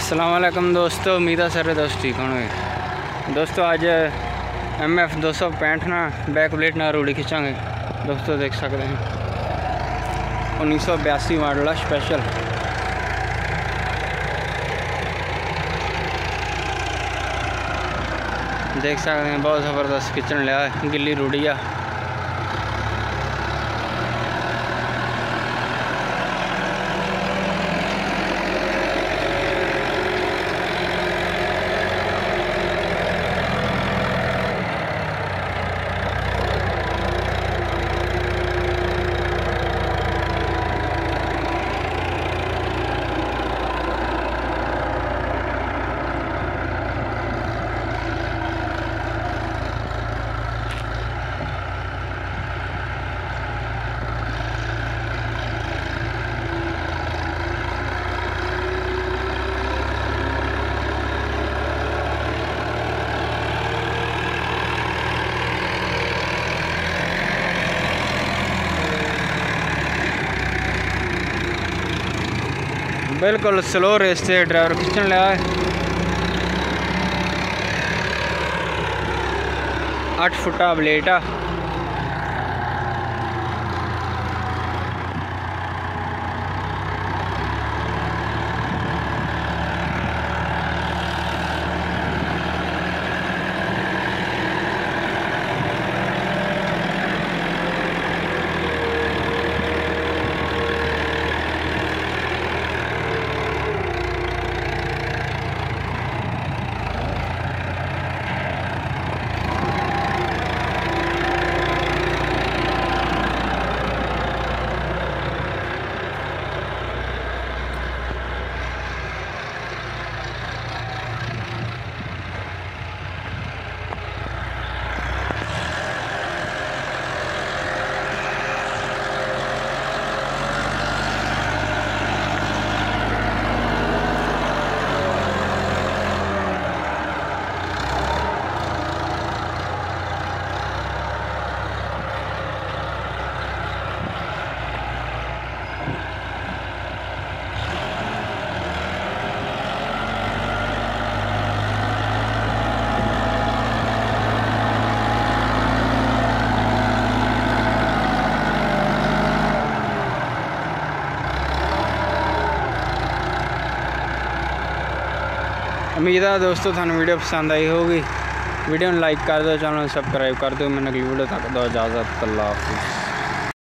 अस्सलाम वालेकुम दोस्तों, उम्मीद है सारे दोस्त ठीक होंगे। दोस्तों आज MF265 ना बैक प्लेट ना रूढ़ी खिंचांगे। दोस्तों देख सकते हैं 1982 मॉडल स्पेशल। देख सकते हैं बहुत ज़बरदस्त खिंचन लिया है, गिल्ली रूढ़ी है। बिल्कुल स्लो रेस से ड्राइवर खिंचन लिया है। 8 फुटा ब्लेड आ। उम्मीद है दोस्तों थानू वीडियो पसंद आई होगी। वीडियो में लाइक कर दो, चैनल सब्सक्राइब कर दो। मैंने अगली वीडियो तक दो इजाज़त। अल्लाह हाफिज़।